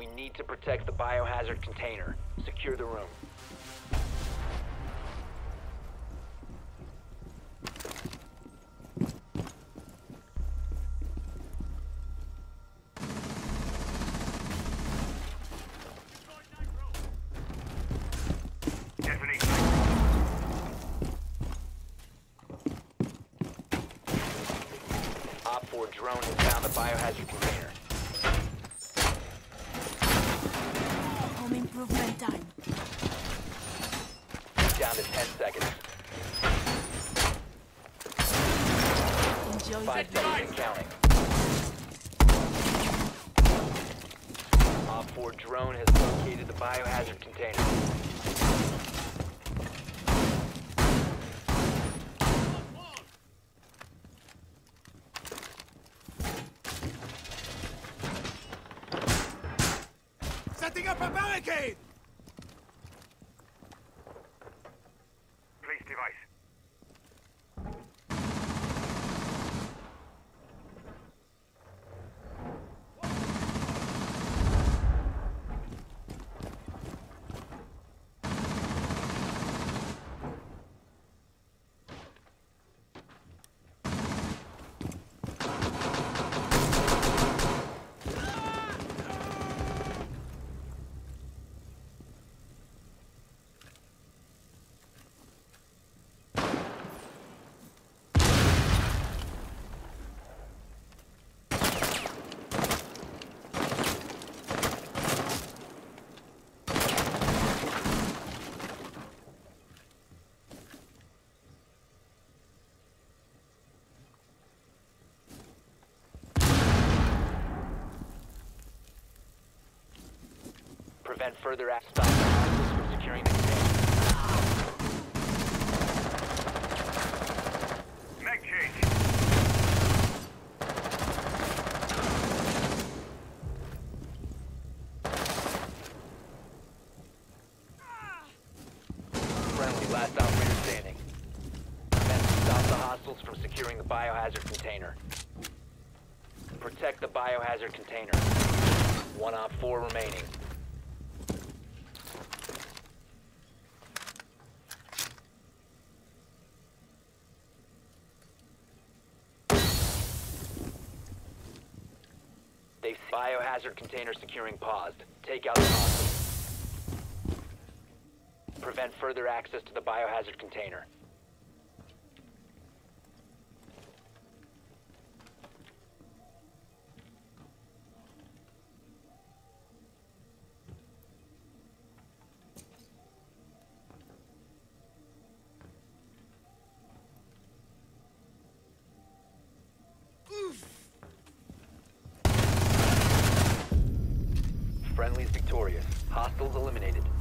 We need to protect the biohazard container. Secure the room. Op 4 drone has found the biohazard container. Home improvement time. Down to 10 seconds. Enjoy 5 the seconds and counting. Op 4 drone has located the biohazard container. Setting up a barricade! Place device. Prevent further access. Stop the hostiles from securing the container. Mag change. Friendly, last operator standing. Prevent stop the hostiles from securing the biohazard container. Protect the biohazard container. 1 Op 4 remaining. The biohazard container securing paused. Take out the hostiles. Prevent further access to the biohazard container. Friendly's victorious. Hostiles eliminated.